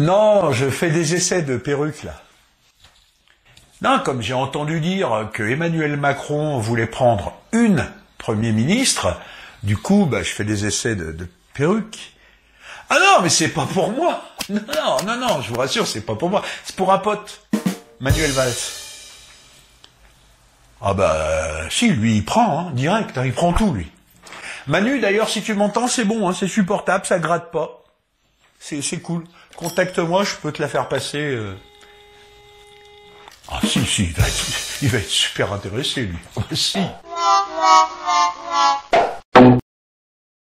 Non, je fais des essais de perruque, là. Non, comme j'ai entendu dire que Emmanuel Macron voulait prendre une Premier ministre, du coup, je fais des essais de perruque. Ah non, mais c'est pas pour moi. Non, je vous rassure, c'est pas pour moi. C'est pour un pote, Manuel Valls. Ah si, lui, il prend, direct, il prend tout, lui. Manu, d'ailleurs, si tu m'entends, c'est bon, c'est supportable, ça gratte pas. C'est cool. Contacte-moi, je peux te la faire passer. Ah si, il va être super intéressé, lui. Si.